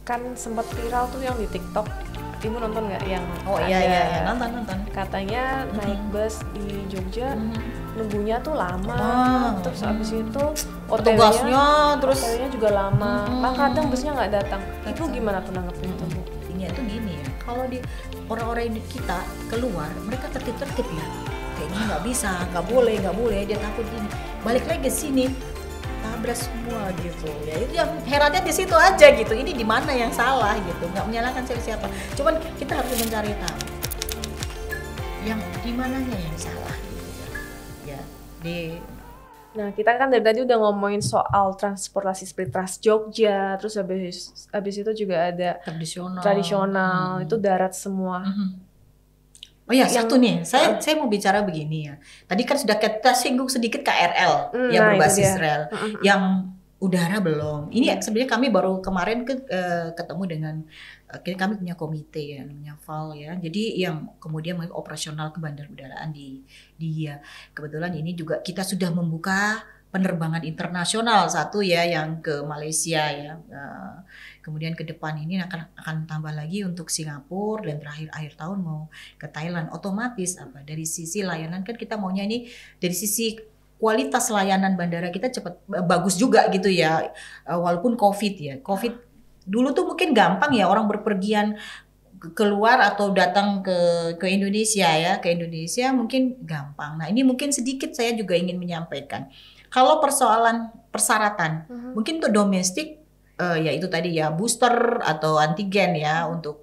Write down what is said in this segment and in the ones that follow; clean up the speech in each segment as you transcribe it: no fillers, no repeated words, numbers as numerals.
kan sempat viral tuh yang di TikTok. Ibu nonton nggak yang iya nonton. Katanya naik bus di Jogja nunggunya tuh lama, terus abis itu petugasnya juga lama, kadang busnya nggak datang. Ibu gimana tuh nanggepin itu, Bu? Ini tuh gini ya, kalau di orang-orang kita keluar, mereka tertib ya, kayaknya nggak bisa, nggak boleh, dia takut ini, balik lagi ke sini, tabrak semua gitu ya. Itu yang herannya di situ aja gitu. Ini di mana yang salah gitu, nggak menyalahkan siapa, cuman kita harus mencari tahu yang di mananya yang salah gitu ya. Nah, kita kan dari tadi udah ngomongin soal transportasi seperti Trans Jogja, terus habis itu juga ada tradisional, itu darat semua. Oh ya, satu nih, saya mau bicara begini ya. Tadi kan sudah kita singgung sedikit KRL yang berbasis rel, yang udara belum. Ini sebenarnya kami baru kemarin ketemu dengan kami punya komite ya, namanya VAL ya. Jadi yang kemudian operasional ke bandar udaraan di kebetulan ini juga kita sudah membuka penerbangan internasional satu ya, yang ke Malaysia ya. Kemudian ke depan ini akan tambah lagi untuk Singapura, dan terakhir akhir tahun mau ke Thailand. Otomatis dari sisi layanan kan kita maunya ini dari sisi kualitas layanan bandara kita cepat bagus juga gitu ya. Walaupun Covid dulu tuh mungkin gampang ya orang berpergian keluar atau datang ke Indonesia ya, ke Indonesia mungkin gampang. Nah, ini mungkin sedikit saya juga ingin menyampaikan. Kalau persoalan persyaratan, mungkin untuk domestik ya itu tadi ya, booster atau antigen ya untuk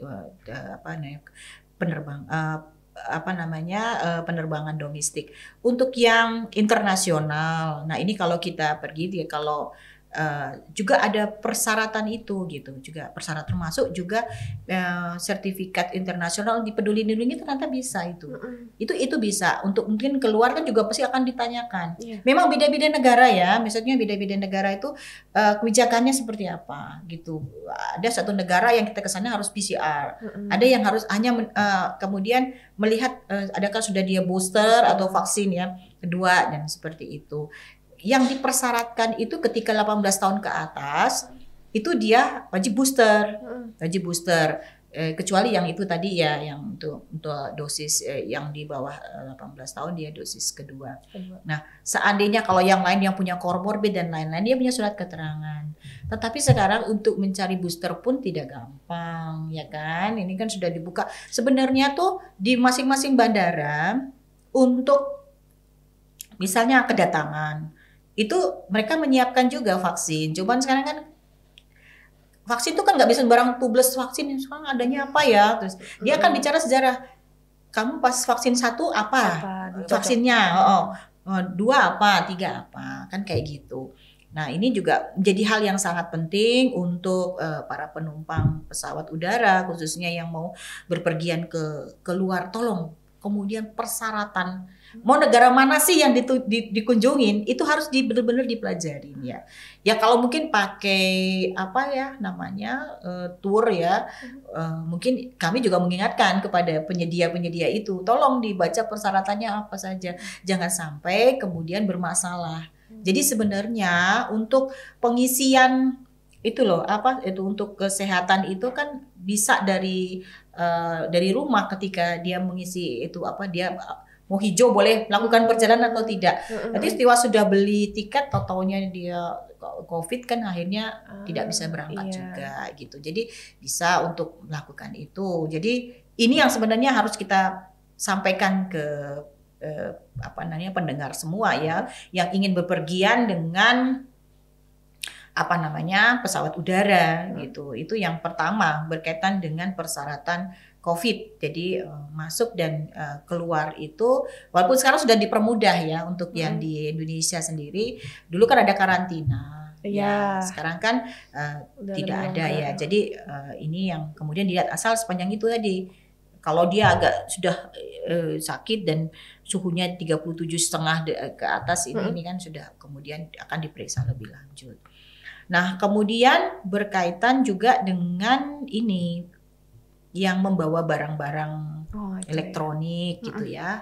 penerbangan domestik. Untuk yang internasional, nah ini kalau kita pergi kalau juga ada persyaratan itu gitu, juga persyaratan termasuk juga sertifikat internasional di Peduli Lindungi ternyata bisa itu bisa untuk mungkin keluar kan juga pasti akan ditanyakan. Memang beda-beda negara ya, misalnya beda-beda negara itu kebijakannya seperti apa gitu. Ada satu negara yang kita kesana harus PCR, ada yang harus hanya kemudian melihat adakah sudah dia booster atau vaksin ya kedua, dan seperti itu. Yang dipersyaratkan itu ketika 18 tahun ke atas itu dia wajib booster, kecuali yang itu tadi ya, yang untuk dosis yang di bawah 18 tahun dia dosis kedua. Nah, seandainya kalau yang lain yang punya komorbid dan lain-lain dia punya surat keterangan. Tetapi sekarang untuk mencari booster pun tidak gampang ya kan. Ini kan sudah dibuka sebenarnya tuh di masing-masing bandara untuk misalnya kedatangan itu mereka menyiapkan juga vaksin. Cuman sekarang kan vaksin itu kan nggak bisa sembarang tubles vaksin. Sekarang adanya apa ya? Terus dia akan bicara sejarah. Kamu pas vaksin 1 apa vaksinnya? Dua apa? 3 apa? Kan kayak gitu. Nah, ini juga menjadi hal yang sangat penting untuk para penumpang pesawat udara, khususnya yang mau berpergian ke luar. Tolong kemudian persyaratan mau negara mana sih yang dikunjungin itu harus benar-benar dipelajarin ya. Ya kalau mungkin pakai tour ya, mungkin kami juga mengingatkan kepada penyedia itu, tolong dibaca persyaratannya apa saja, jangan sampai kemudian bermasalah. Jadi sebenarnya untuk pengisian itu untuk kesehatan itu kan bisa dari rumah ketika dia mengisi itu dia mau hijau boleh melakukan perjalanan atau tidak. Nanti setelah sudah beli tiket, taunya dia Covid kan akhirnya tidak bisa berangkat juga gitu. Jadi bisa untuk melakukan itu. Jadi ini yang sebenarnya harus kita sampaikan ke pendengar semua ya, yang ingin bepergian dengan pesawat udara gitu. Itu yang pertama berkaitan dengan persyaratan Covid. Jadi masuk dan keluar itu walaupun sekarang sudah dipermudah ya untuk yang di Indonesia sendiri. Dulu kan ada karantina. Ya, sekarang kan tidak ada ya. Jadi ini yang kemudian dilihat asal sepanjang itu tadi. Kalau dia agak sudah sakit dan suhunya 37,5 ke atas ini kan sudah kemudian akan diperiksa lebih lanjut. Nah, kemudian berkaitan juga dengan ini yang membawa barang-barang elektronik gitu ya,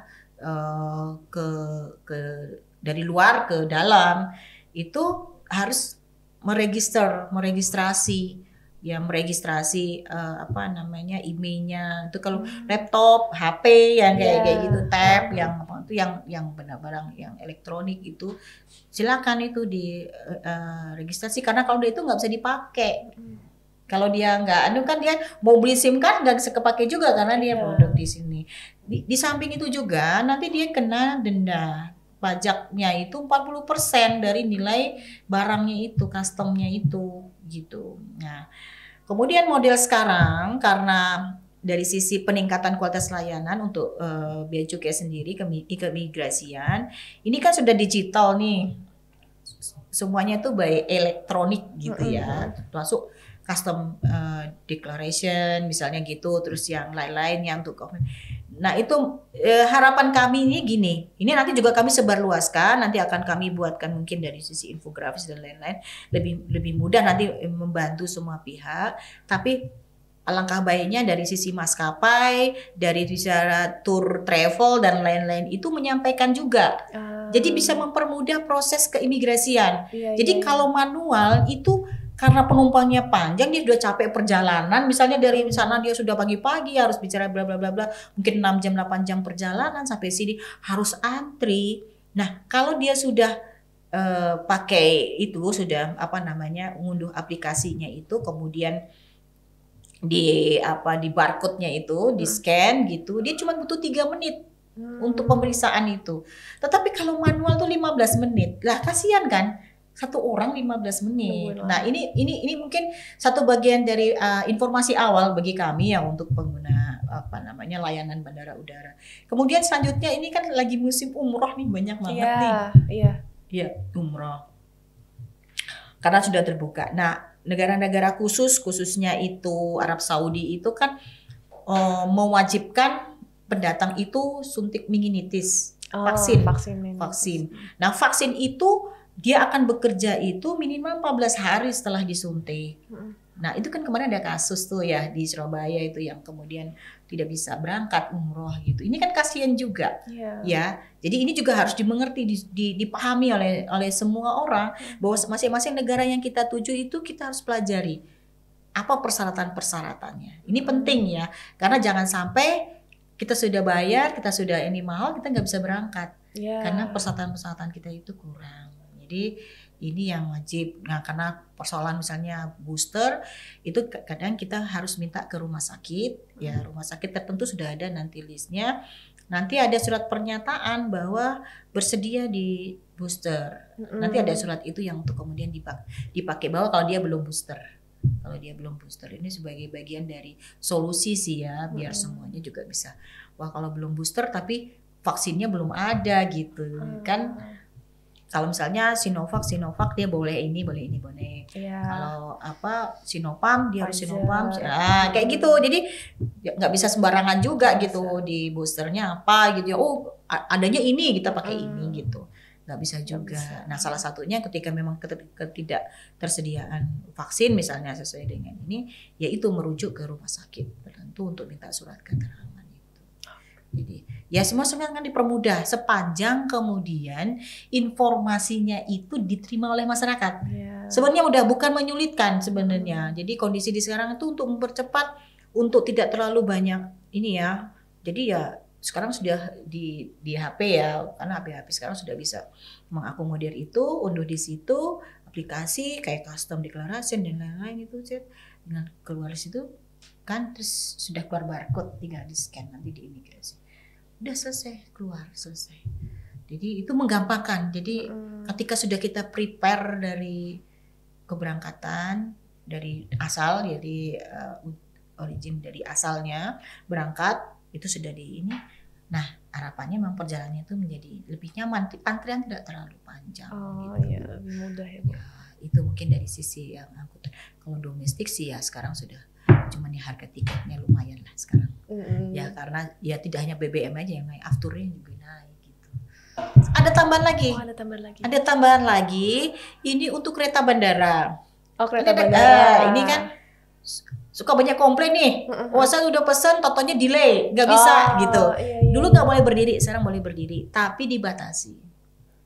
ke dari luar ke dalam itu harus meregistrasi ya meregistrasi apa namanya IMEI-nya itu kalau laptop, HP yang kayak gitu, tab yang apa itu yang barang yang elektronik itu silakan itu di registrasi karena kalau dia itu nggak bisa dipakai. Kalau dia nggak, kan dia mau beli SIM card nggak bisa kepake juga karena dia produk di sini. Di samping itu juga nanti dia kena denda. Pajaknya itu 40% dari nilai barangnya itu, customnya itu gitu. Nah, kemudian model sekarang karena dari sisi peningkatan kualitas layanan untuk bea cukai sendiri keimigrasian, ini kan sudah digital nih. Semuanya tuh by elektronik gitu ya. Termasuk custom declaration misalnya gitu, terus yang lain-lainnya untuk nah itu harapan kami ini gini, ini nanti juga kami sebarluaskan, nanti akan kami buatkan mungkin dari sisi infografis dan lain-lain lebih mudah nanti membantu semua pihak. Tapi alangkah baiknya dari sisi maskapai, dari bicara tour travel dan lain-lain itu menyampaikan juga. Jadi bisa mempermudah proses keimigrasian. Jadi kalau manual itu karena penumpangnya panjang, dia sudah capek perjalanan, misalnya dari sana dia sudah pagi-pagi harus bicara bla bla bla bla, mungkin 6 jam 8 jam perjalanan sampai sini harus antri. Nah, kalau dia sudah pakai itu, sudah apa namanya ngunduh aplikasinya itu, kemudian di barcode-nya itu di scan gitu, dia cuma butuh 3 menit untuk pemeriksaan itu. Tetapi kalau manual tuh 15 menit. Lah kasihan kan? Satu orang 15 menit. Nah, ini mungkin satu bagian dari informasi awal bagi kami ya untuk pengguna layanan bandara udara. Kemudian selanjutnya ini kan lagi musim umroh nih, banyak banget nih. Iya, umroh. Karena sudah terbuka. Nah, negara-negara khususnya itu Arab Saudi itu kan mewajibkan pendatang itu suntik meningitis, vaksin. Nah, vaksin itu dia akan bekerja itu minimal 14 hari setelah disuntik. Nah, itu kan kemarin ada kasus tuh ya di Surabaya itu yang kemudian tidak bisa berangkat umroh gitu. Ini kan kasihan juga, ya. Jadi ini juga harus dimengerti, dipahami oleh semua orang bahwa masing-masing negara yang kita tuju itu kita harus pelajari apa persyaratan-persyaratannya. Ini penting ya, karena jangan sampai kita sudah bayar, kita sudah ini mahal, kita nggak bisa berangkat karena persyaratan-persyaratan kita itu kurang. Jadi ini yang wajib. Nah, karena persoalan misalnya booster itu kadang kita harus minta ke rumah sakit. Ya, rumah sakit tertentu sudah ada nanti listnya. Nanti ada surat pernyataan bahwa bersedia di booster. Nanti ada surat itu yang untuk kemudian dipakai bahwa kalau dia belum booster. Kalau dia belum booster ini sebagai bagian dari solusi sih ya, biar semuanya juga bisa. Wah, kalau belum booster tapi vaksinnya belum ada gitu kan. Kalau misalnya Sinovac dia boleh ini. Kalau Sinopharm dia harus Sinopharm. Nah, kayak gitu. Jadi nggak bisa sembarangan juga gitu di boosternya apa gitu ya. Oh, adanya ini kita pakai ini gitu. Nggak bisa juga. Nah, salah satunya ketika memang ketidaktersediaan vaksin misalnya sesuai dengan ini, yaitu merujuk ke rumah sakit tertentu untuk minta surat keterangan itu. Jadi ya semua akan dipermudah sepanjang kemudian informasinya itu diterima oleh masyarakat. Sebenarnya udah bukan menyulitkan sebenarnya. Jadi kondisi di sekarang itu untuk mempercepat, untuk tidak terlalu banyak ini ya. Jadi ya sekarang sudah di HP ya, karena HP sekarang sudah bisa mengakomodir itu, unduh di situ aplikasi kayak custom declaration dan lain-lain itu, dengan keluar di situ kan, terus sudah keluar barcode, tinggal di scan nanti di imigrasi. Udah selesai. Jadi itu menggampangkan. Jadi ketika sudah kita prepare dari keberangkatan dari asal, jadi origin dari asalnya berangkat itu sudah di ini. Nah, harapannya memang perjalanannya itu menjadi lebih nyaman, antrian tidak terlalu panjang. Iya, lebih mudah ya, Bu. Ya, itu mungkin dari sisi yang angkutan. Kalau domestik sih ya sekarang sudah cuman ya harga tiketnya lumayan lah sekarang. Ya karena ya tidak hanya BBM aja yang naik, afturnya juga naik gitu. Ada tambahan lagi. Ada tambahan lagi. Ini untuk kereta bandara. Oh, kereta bandara. Ini kan suka banyak komplain nih. Saya udah pesan, totonya delay, nggak bisa gitu. Dulu nggak boleh berdiri, sekarang boleh berdiri, tapi dibatasi.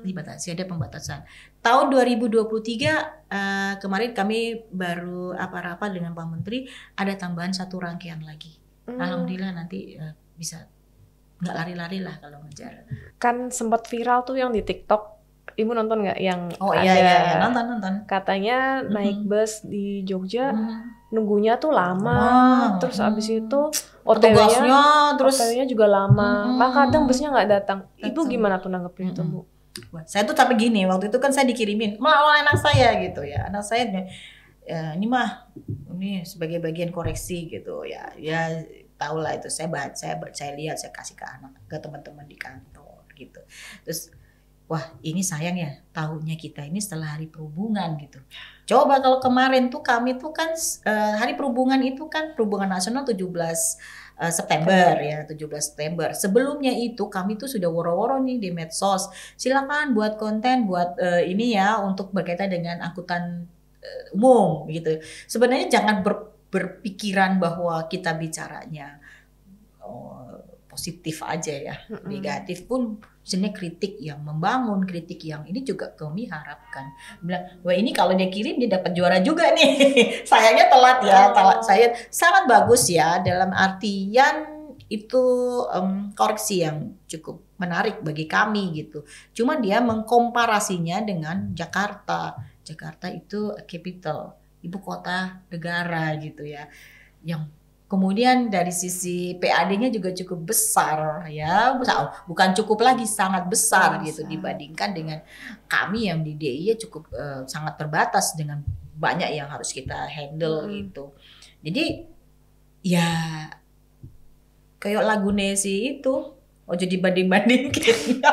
Dibatasi, ada pembatasan. Tahun 2023 kemarin kami baru apa-apa dengan Pak Menteri, ada tambahan 1 rangkaian lagi. Alhamdulillah nanti bisa nggak lari-lari lah kalau ngejar. Kan sempat viral tuh yang di TikTok. Ibu nonton nggak yang iya, nonton. Katanya naik bus di Jogja nunggunya tuh lama, terus abis itu OTW-nya juga lama, maka kadang busnya nggak datang. Ibu gimana tuh nanggepin itu, Bu? Saya tuh tapi gini, waktu itu kan saya dikirimin malah anak saya gitu ya, anak saya ini mah ini sebagai bagian koreksi gitu ya tahu lah itu, saya lihat, saya kasih ke teman-teman di kantor gitu. Terus wah ini sayang ya, tahunnya kita ini setelah Hari Perhubungan gitu. Coba kalau kemarin tuh kami tuh kan Hari Perhubungan itu kan Perhubungan Nasional 17 September ya, 17 September. Sebelumnya itu kami tuh sudah woro-woro nih di medsos. Silakan buat konten, buat ini ya untuk berkaitan dengan angkutan umum gitu. Sebenarnya jangan berpikiran bahwa kita bicaranya positif aja ya, negatif pun sebenarnya kritik yang membangun, kritik yang ini juga kami harapkan. Bilang, wah ini kalau dia kirim dia dapat juara juga nih. Sayangnya telat ya, saya sangat bagus ya dalam artian itu koreksi yang cukup menarik bagi kami gitu. Cuma dia mengkomparasinya dengan Jakarta. Jakarta itu capital, ibu kota negara gitu ya. Yang kemudian dari sisi PAD-nya juga cukup besar ya, bukan cukup lagi, sangat besar gitu dibandingkan dengan kami yang di DIY cukup sangat terbatas dengan banyak yang harus kita handle gitu. Jadi ya kayak lagu Nesi itu, ojo dibanding-bandingin.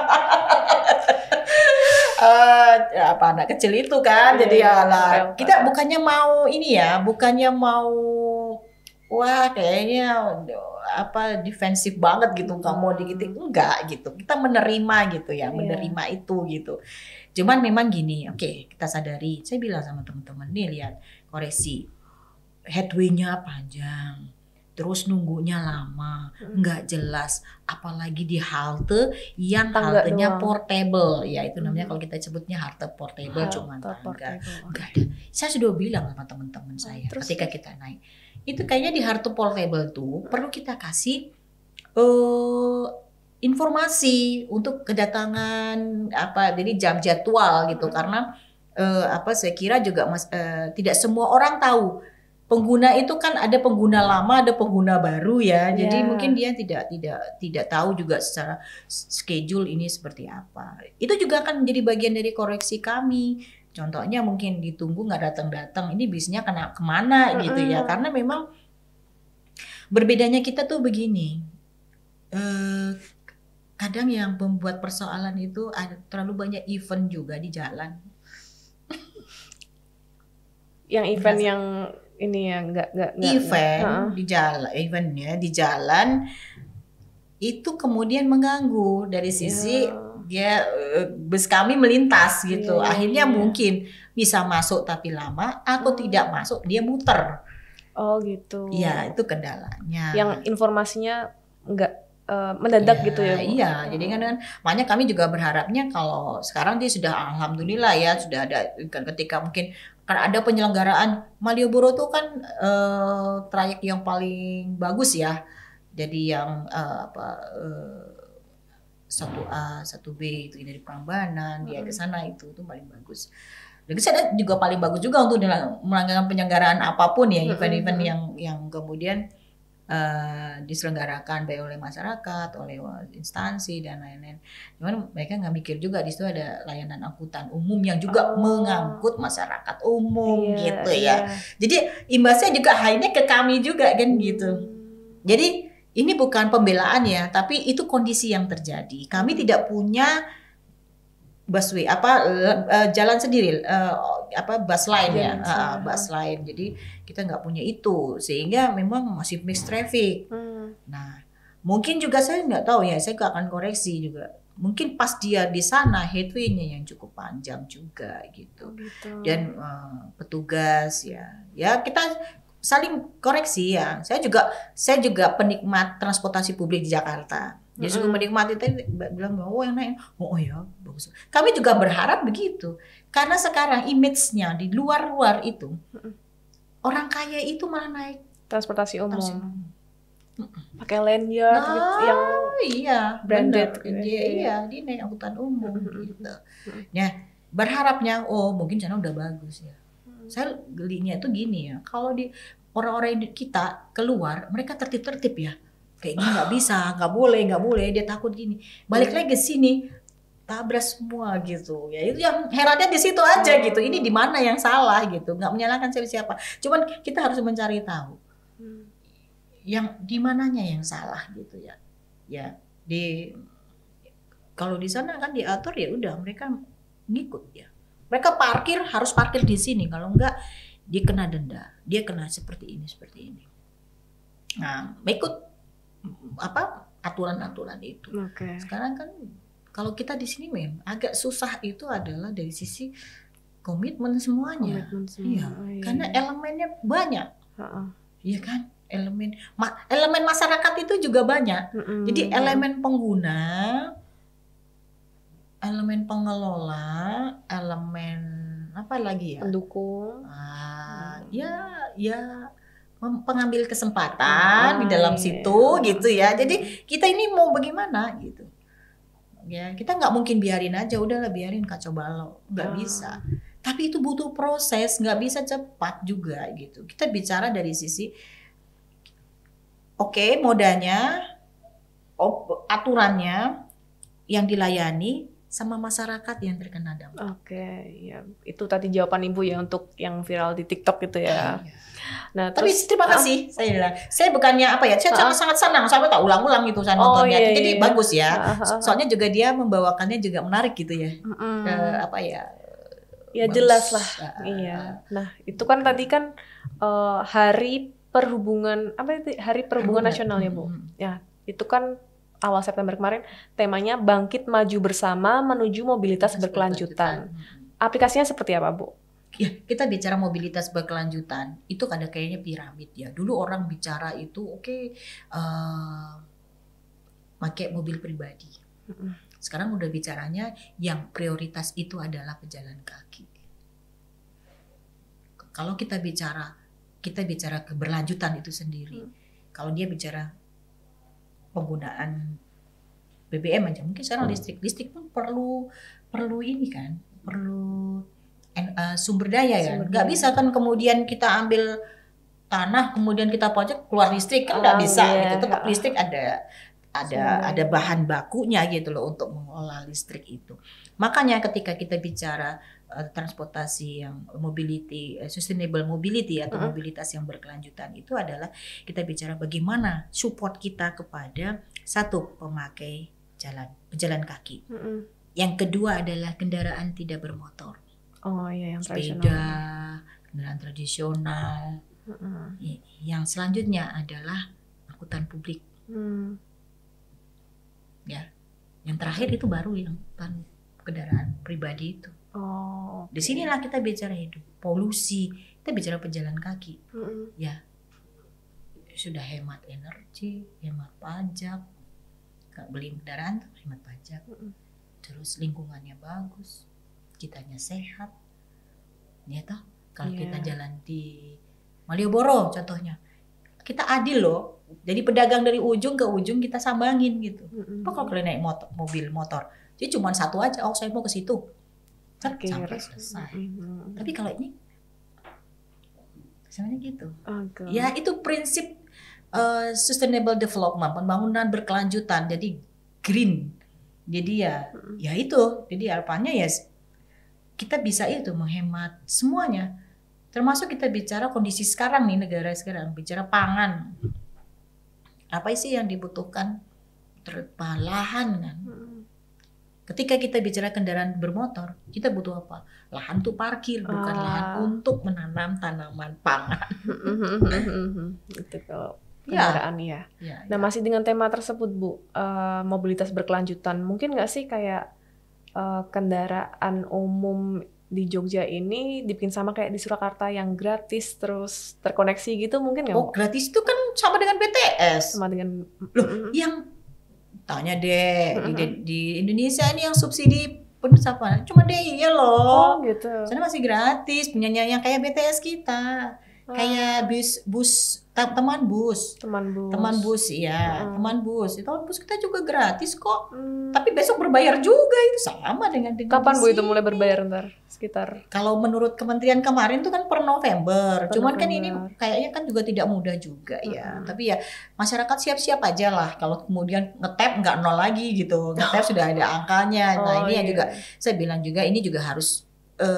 Apa anak kecil itu kan, jadi ya lah kita bukannya mau ini ya, bukannya mau wah kayaknya apa defensif banget gitu, nggak mau digitik, enggak gitu, kita menerima gitu ya, menerima itu gitu. Cuman memang gini, oke, kita sadari, saya bilang sama teman-teman nih, lihat koreksi headway-nya panjang, terus nunggunya lama, nggak jelas, apalagi di halte yang haltenya portable, ya itu namanya kalau kita sebutnya halte portable, cuma tangga, nggak ada. Saya sudah bilang sama teman-teman saya ketika kita naik, itu kayaknya di halte portable tuh perlu kita kasih informasi untuk kedatangan apa, jadi jam jadwal gitu, karena saya kira juga tidak semua orang tahu. Pengguna itu kan ada pengguna lama, ada pengguna baru ya. Jadi mungkin dia tidak tahu juga secara schedule ini seperti apa. Itu juga akan menjadi bagian dari koreksi kami. Contohnya mungkin ditunggu nggak datang-datang, ini bisnya kemana gitu ya. Karena memang berbedanya kita tuh begini. Kadang yang membuat persoalan itu ada terlalu banyak event juga di jalan. Yang event yang ini ya nggak di jalan, eventnya di jalan itu kemudian mengganggu dari sisi dia bus kami melintas gitu, akhirnya mungkin bisa masuk tapi lama atau tidak masuk dia muter. Oh gitu. Ya itu kendalanya. Yang informasinya nggak mendadak gitu ya, Bu? Iya, jadi kan makanya kami juga berharapnya kalau sekarang dia sudah alhamdulillah ya sudah ada, ketika mungkin kan ada penyelenggaraan Malioboro tuh kan trayek yang paling bagus ya. Jadi yang 1A, 1B itu dari Prambanan dia ke sana itu paling bagus. Dan saya juga paling bagus juga untuk melanggarkan penyelenggaraan apapun ya, event-event yang kemudian diselenggarakan baik oleh masyarakat, oleh instansi dan lain-lain. Cuman mereka nggak mikir juga di situ ada layanan angkutan umum yang juga mengangkut masyarakat umum gitu ya. Jadi imbasnya juga akhirnya ke kami juga kan gitu. Jadi ini bukan pembelaan ya, tapi itu kondisi yang terjadi. Kami tidak punya busway jalan sendiri bus line ya, bus line. Jadi kita nggak punya itu sehingga memang masih mixed traffic. Nah mungkin juga saya nggak tahu ya, saya akan koreksi juga. Mungkin pas dia di sana headway-nya yang cukup panjang juga gitu. Dan petugas ya kita saling koreksi ya. Saya juga penikmat transportasi publik di Jakarta. Jadi sungguh menikmati tadi bilang bahwa yang naik, oh ya bagus. Kami juga berharap begitu, karena sekarang image-nya di luar itu orang kaya itu malah naik transportasi umum. Pakai lanyard gitu, yang branded. Iya, dia naik angkutan umum gitu. Ya, berharapnya mungkin sana udah bagus ya. Saya gelinya itu gini ya, kalau di orang-orang kita keluar, mereka tertib-tertib ya. Kayak gini nggak bisa, nggak boleh, dia takut gini. Balik lagi ke sini, tabrak semua gitu. Ya itu yang herannya di situ aja gitu. Ini di mana yang salah gitu? Nggak menyalahkan siapa. Cuman kita harus mencari tahu yang di mananya yang salah gitu ya. Ya kalau di sana kan diatur ya udah mereka ngikut ya. Mereka harus parkir di sini. Kalau enggak dia kena denda. Dia kena seperti ini. Nah, ikut aturan-aturan itu. Sekarang kan kalau kita di sini agak susah itu adalah dari sisi komitmen semuanya. Iya. Karena elemennya banyak. Iya kan? Elemen masyarakat itu juga banyak. Jadi elemen pengguna, elemen pengelola, elemen apa lagi ya? Pendukung. Pengambil kesempatan di dalam situ gitu ya. Jadi kita ini mau bagaimana gitu. Ya, kita nggak mungkin biarin aja, udahlah biarin kacau balau. Nggak bisa. Tapi itu butuh proses, nggak bisa cepat juga gitu. Kita bicara dari sisi modanya, aturannya yang dilayani sama masyarakat yang terkena dampak. Ya itu tadi jawaban Ibu ya untuk yang viral di TikTok gitu ya. Nah, tapi terima kasih saya bukannya saya sangat senang sampai tak ulang-ulang gitu saya nontonnya. Jadi bagus ya. Soalnya juga dia membawakannya juga menarik gitu ya. Ya jelas lah. Iya. Nah, itu kan tadi kan hari perhubungan Hari Perhubungan Nasional ya, Bu. Ya, itu kan awal September kemarin temanya Bangkit Maju Bersama Menuju Mobilitas Berkelanjutan. Aplikasinya seperti apa, Bu? Ya, kita bicara mobilitas berkelanjutan, itu ada kayaknya piramid ya. Dulu orang bicara itu pakai mobil pribadi. Sekarang udah bicaranya yang prioritas itu adalah pejalan kaki. Kalau kita bicara keberlanjutan itu sendiri. Kalau dia bicara penggunaan BBM aja, mungkin sekarang listrik pun perlu ini kan, perlu sumber daya kan. Nggak bisa kan kemudian kita ambil tanah kemudian kita pajak keluar listrik kan nggak bisa gitu. Tetap listrik ada bahan bakunya gitu loh untuk mengolah listrik itu. Makanya ketika kita bicara transportasi yang sustainable mobility atau mobilitas yang berkelanjutan itu adalah kita bicara bagaimana support kita kepada satu pemakai pejalan kaki. Yang kedua adalah kendaraan tidak bermotor. Yang sepeda, kendaraan tradisional. Yang selanjutnya adalah angkutan publik. Ya, yang terakhir itu baru yang kendaraan pribadi itu. Disinilah kita bicara hidup, polusi, kita bicara pejalan kaki. Ya, sudah hemat energi, hemat pajak, gak beli kendaraan tuh hemat pajak. Terus lingkungannya bagus, kitanya sehat. Ya toh, kalau kita jalan di Malioboro contohnya, kita adil loh. Jadi pedagang dari ujung ke ujung kita sambangin gitu. Kalau kalian naik mobil motor, jadi cuma satu aja. Saya mau ke situ. Sampai selesai. Tapi kalau ini sebenarnya gitu. Ya itu prinsip sustainable development, pembangunan berkelanjutan. Jadi green. Jadi ya itu. Jadi harapannya ya kita bisa itu menghemat semuanya. Termasuk kita bicara kondisi sekarang nih, negara sekarang bicara pangan. Apa sih yang dibutuhkan? Lahan kan. Ketika kita bicara kendaraan bermotor, kita butuh apa? Lahan untuk parkir, bukan lahan untuk menanam tanaman pangan. Itu kalau kendaraan ya. Nah, masih dengan tema tersebut, Bu, mobilitas berkelanjutan, mungkin nggak sih kayak kendaraan umum di Jogja ini dibikin sama kayak di Surakarta yang gratis terus terkoneksi gitu, mungkin nggak? Gratis itu kan sama dengan BTS. Sama dengan yang Tanya deh di Indonesia ini yang subsidi penuh apa? Cuma DIY loh. Oh gitu. Sana masih gratis, punya yang kayak BTS kita. Kayak bus teman bus ya, teman bus itu bus kita juga gratis kok, tapi besok berbayar juga, itu sama dengan kapan Bu itu mulai berbayar ntar sekitar? Kalau menurut kementerian kemarin tuh kan per November, cuman kan ini kayaknya kan juga tidak mudah juga ya, tapi ya masyarakat siap-siap aja lah kalau kemudian ngetap nggak nol lagi gitu, ngetap sudah ada angkanya. Nah ini yang juga saya bilang juga ini juga harus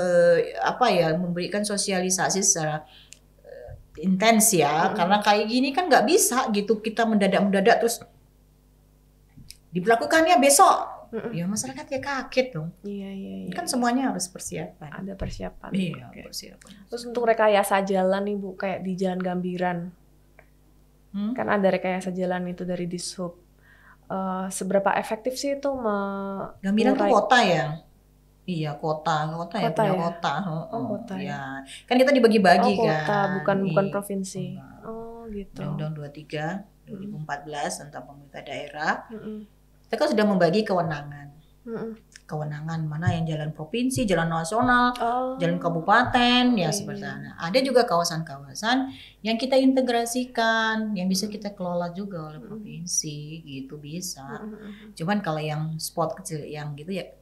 memberikan sosialisasi secara intens ya, karena kayak gini kan nggak bisa gitu kita mendadak terus diberlakukannya besok. Ya masyarakat ya kaget dong. Iya. Kan semuanya harus persiapan. Ada persiapan. Iya, persiapan. Terus untuk rekayasa jalan nih Bu, kayak di Jalan Gambiran. Kan ada rekayasa jalan itu dari Dishub. Seberapa efektif sih itu Gambiran tuh kota ya? Iya, kota ya. Kota ya. Kan kita dibagi-bagi kan. Bukan provinsi. Gitu. Undang-Undang 23 2014 tentang pemerintah daerah. Kita kan sudah membagi kewenangan. Kewenangan mana yang jalan provinsi, jalan nasional, jalan kabupaten, ya seperti itu. Ada juga kawasan-kawasan yang kita integrasikan, yang bisa kita kelola juga oleh provinsi, gitu bisa. Cuman kalau yang spot kecil yang gitu ya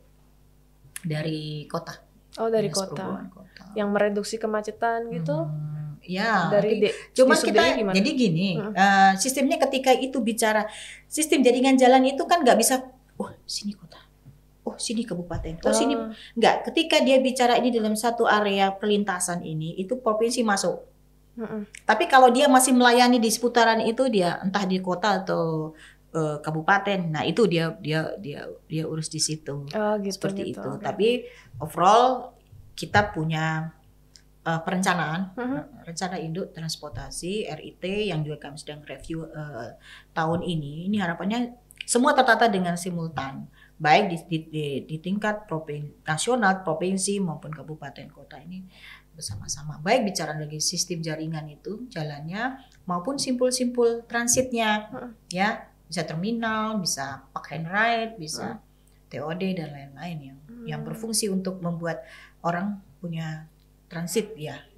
dari kota. Dari kota. Yang mereduksi kemacetan gitu. Ya, cuma kita jadi gini, sistemnya ketika itu bicara sistem jaringan jalan itu kan nggak bisa, sini kota, sini kabupaten, sini nggak. Ketika dia bicara ini dalam satu area perlintasan ini, itu provinsi masuk. Tapi kalau dia masih melayani di seputaran itu, dia entah di kota atau kabupaten, nah itu dia urus di situ, seperti itu. Tapi overall kita punya perencanaan, rencana induk transportasi (RIT) yang juga kami sedang review tahun ini. Ini harapannya semua tertata dengan simultan, baik di tingkat nasional, provinsi maupun kabupaten kota ini bersama-sama. Baik bicara lagi sistem jaringan itu jalannya maupun simpul-simpul transitnya, ya bisa terminal, bisa park and ride, bisa TOD dan lain-lain yang berfungsi untuk membuat orang punya transit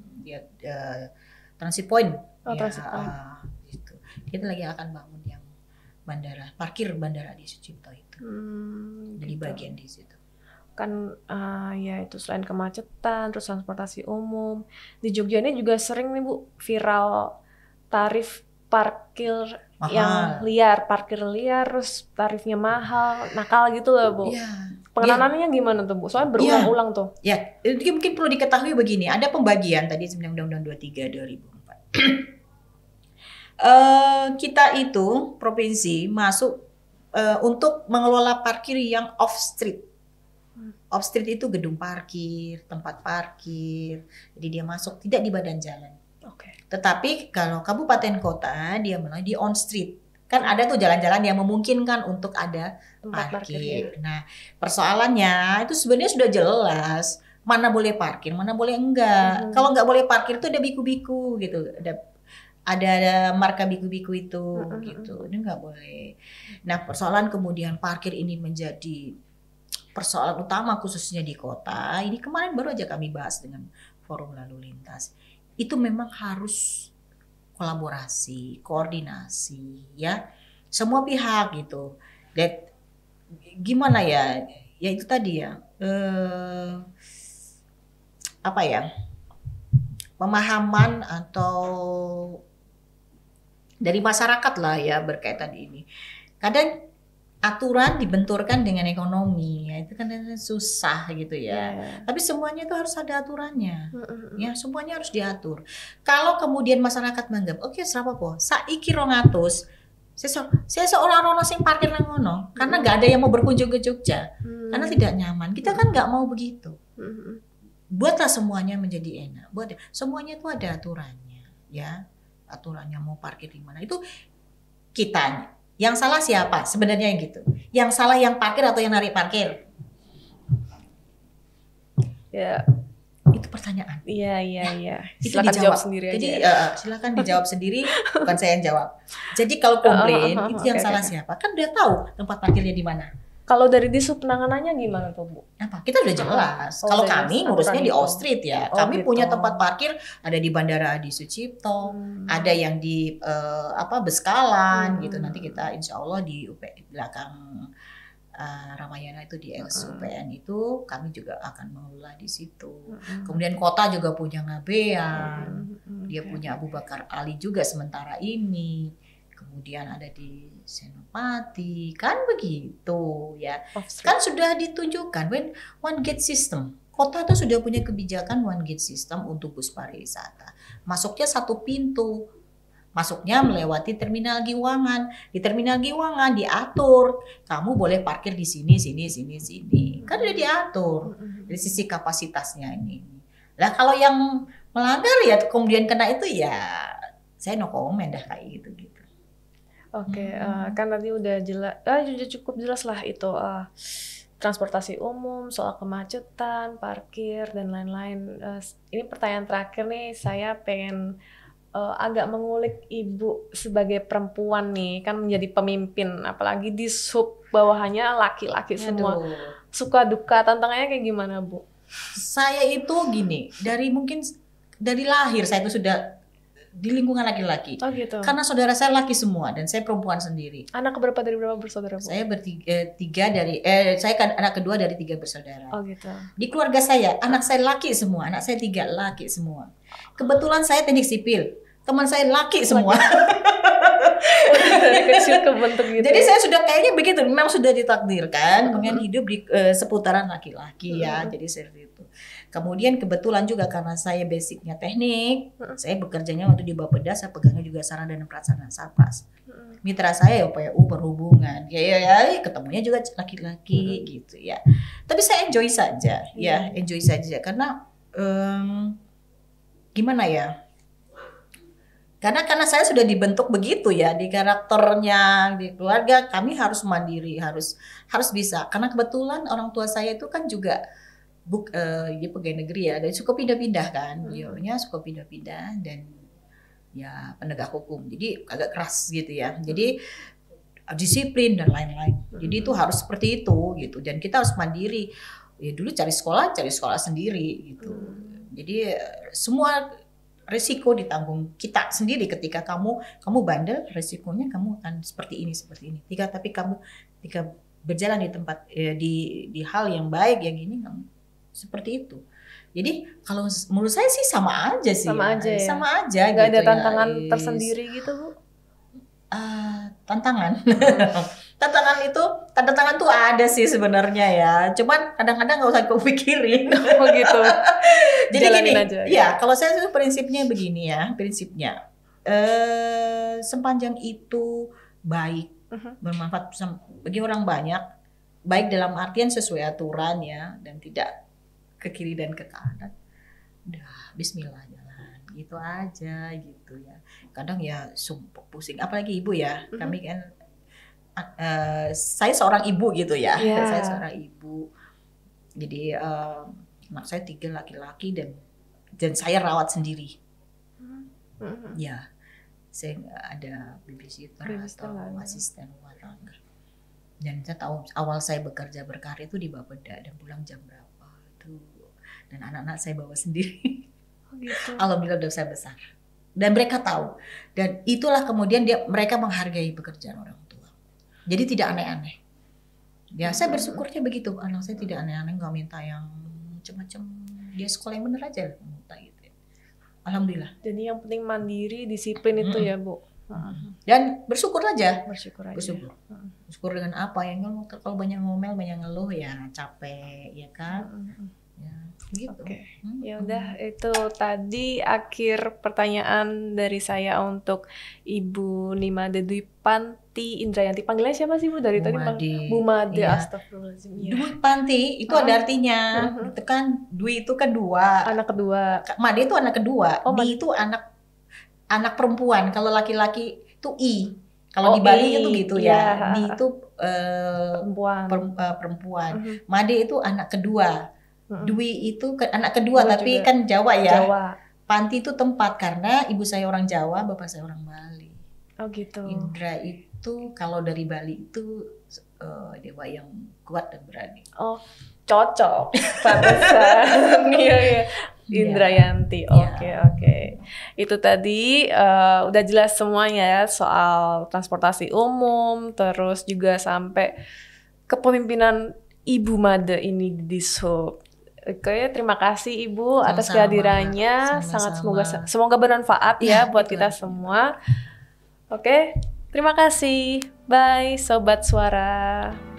transit point. Gitu. Kita lagi akan bangun yang parkir bandara di Sucipto itu. Jadi gitu. Bagian di situ. Kan ya itu selain kemacetan, terus transportasi umum. Di Jogja ini juga sering nih Bu viral tarif parkir mahal. Yang parkir liar, terus tarifnya mahal, nakal gitu loh Bu. Pengenanannya gimana tuh Bu? Soalnya berulang-ulang tuh. Ya, itu mungkin perlu diketahui begini, ada pembagian tadi sebenarnya Undang-Undang 23 2004. Kita itu provinsi masuk untuk mengelola parkir yang off street. Off street itu gedung parkir, tempat parkir. Jadi dia masuk tidak di badan jalan. Tetapi kalau kabupaten kota dia mulai di on street. Kan ada tuh jalan-jalan yang memungkinkan untuk ada parkir. Nah, persoalannya itu sebenarnya sudah jelas mana boleh parkir, mana boleh enggak. Kalau enggak boleh parkir itu ada biku-biku gitu. Ada marka biku-biku itu gitu. Ini enggak boleh. Nah, persoalan kemudian parkir ini menjadi persoalan utama khususnya di kota. Ini kemarin baru aja kami bahas dengan Forum Lalu Lintas. Itu memang harus kolaborasi, koordinasi, ya semua pihak gitu. Dan gimana ya? Ya itu tadi ya, pemahaman atau dari masyarakat lah ya berkaitan ini. Kadang aturan dibenturkan dengan ekonomi, ya itu kan susah gitu ya. Tapi semuanya itu harus ada aturannya, ya semuanya harus diatur. Kalau kemudian masyarakat menganggap, oke serapopo, saiki 200, saya seorang ono sing parkir nang ngono, karena nggak ada yang mau berkunjung ke Jogja, karena tidak nyaman. Kita kan nggak mau begitu. Buatlah semuanya menjadi enak. Semuanya itu ada aturannya, ya aturannya mau parkir di mana itu kitanya. Yang salah siapa? Sebenarnya yang gitu. Yang salah yang parkir atau yang narik parkir? Ya, itu pertanyaan pertanyaan. Iya. Itu Silakan dijawab jawab sendiri aja. Jadi silakan dijawab sendiri, bukan saya yang jawab. Jadi kalau komplain itu yang salah siapa? Kan udah tahu tempat parkirnya di mana. Kalau dari Dishub penanganannya gimana tuh, Bu? Apa? Kita udah jelas. Kalau kami ngurusnya di Off Street ya. Kami punya tempat parkir ada di Bandara Adi Sucipto, ada yang di Beskalan gitu. Nanti kita insya Allah di belakang Ramayana itu di SUPN itu kami juga akan mengelola di situ. Kemudian kota juga punya Ngabean, dia punya Abu Bakar Ali juga sementara ini. Kemudian ada di Senopati, kan begitu ya. Kan sudah ditunjukkan one gate system. Kota tuh sudah punya kebijakan one gate system untuk bus pariwisata. Masuknya satu pintu. Masuknya melewati terminal Giwangan. Di terminal Giwangan diatur, kamu boleh parkir di sini. Kan udah diatur dari sisi kapasitasnya ini. Lah kalau yang melanggar ya kemudian kena itu ya saya no comment dah kayak gitu. Oke, kan tadi udah jelas, udah cukup jelas lah itu transportasi umum, soal kemacetan, parkir dan lain-lain. Ini pertanyaan terakhir nih, saya pengen agak mengulik Ibu sebagai perempuan nih, kan menjadi pemimpin, apalagi di sub bawahannya laki-laki semua. Suka duka tantangannya kayak gimana, Bu? Saya itu gini, dari lahir saya itu sudah di lingkungan laki-laki. Oh gitu. Karena saudara saya laki semua dan saya perempuan sendiri. Anak keberapa dari berapa bersaudara, Bu? Saya saya kan anak kedua dari 3 bersaudara. Oh gitu. Di keluarga saya, anak saya laki semua, anak saya 3 laki semua. Kebetulan saya teknik sipil, teman saya laki semua. Dari kecil kebentuk gitu. Jadi saya sudah kayaknya begitu, memang sudah ditakdirkan dengan hidup di seputaran laki-laki ya. Jadi seperti itu. Kemudian kebetulan juga karena saya basicnya teknik, saya bekerjanya waktu di Bapeda, saya pegangnya juga sarana dan prasarana Satpas. Mitra saya ya PU perhubungan, ya ketemunya juga laki-laki gitu ya. Tapi saya enjoy saja, karena gimana ya? Karena saya sudah dibentuk begitu ya di karakternya, di keluarga kami harus mandiri, harus bisa. Karena kebetulan orang tua saya itu kan juga dia pegawai negeri ya, dan suka pindah-pindah kan, beliaunya suka pindah-pindah dan ya penegak hukum, jadi agak keras gitu ya, jadi disiplin dan lain-lain. Jadi itu harus seperti itu gitu, dan kita harus mandiri. Ya dulu cari sekolah sendiri gitu. Jadi semua resiko ditanggung kita sendiri. Ketika kamu bandel, resikonya kamu akan seperti ini. Tapi kamu ketika berjalan di tempat di hal yang baik yang ini kamu seperti itu. Jadi kalau menurut saya sih sama aja sih. Sama aja. Nggak gitu ada tantangan tersendiri gitu, Bu? Tantangan. Tantangan tuh ada sih sebenarnya ya. Cuman kadang-kadang nggak usah kepikirin. Oh gitu. Jadi jalanin gini, aja. Ya kalau saya tuh prinsipnya begini ya. Sepanjang itu baik, bermanfaat bagi orang banyak, baik dalam artian sesuai aturan ya, dan tidak ke kiri dan ke kanan, udah Bismillah jalan gitu aja gitu ya. Kadang ya sumpah pusing, apalagi ibu ya, kami kan saya seorang ibu gitu ya, saya seorang ibu, jadi anak saya 3 laki-laki dan saya rawat sendiri, ya saya nggak ada babysitter atau asisten rumah tangga. Dan saya tahu awal saya bekerja berkarya itu di Bapeda dan pulang jam berapa tuh. Dan anak-anak saya bawa sendiri. Oh gitu. Alhamdulillah udah saya besar. Dan mereka tahu. Dan itulah kemudian mereka menghargai pekerjaan orang tua. Jadi tidak aneh-aneh. Ya saya bersyukurnya begitu. Anak saya tidak aneh-aneh, nggak minta yang macam-macam. Dia sekolah yang bener aja minta gitu. Alhamdulillah. Jadi yang penting mandiri, disiplin itu ya, Bu. Dan bersyukur aja. Bersyukur dengan apa ya? Kalau banyak ngomel, banyak ngeluh ya capek ya kan. Ya, gitu. Oke. Ya udah, itu tadi akhir pertanyaan dari saya untuk Ibu Nimade Dwi Panti Indrayanti. Panggilannya siapa sih, Bu? Dari tadi Bu Made. Iya. Astagfirullahaladzim. Dwi Panti itu ada artinya. Itu kan Dwi itu kan 2. Anak kedua. Made itu anak kedua. Di itu anak perempuan. Kalau laki-laki itu I. Kalau di Bali itu gitu ya. Di itu perempuan. Made itu anak kedua. Dwi itu anak kedua tapi juga. Kan Jawa ya. Jawa. Panti itu tempat karena ibu saya orang Jawa, bapak saya orang Bali. Oh gitu. Indra itu kalau dari Bali itu dewa yang kuat dan berani. Oh, cocok. Pantesan. Iya. Indrayanti. Oke. Itu tadi udah jelas semuanya ya soal transportasi umum, terus juga sampai kepemimpinan Ibu Made ini di Dishub. Oke, terima kasih Ibu atas kehadirannya. Sangat semoga bermanfaat ya buat kita semua. Oke, terima kasih. Bye Sobat Suara.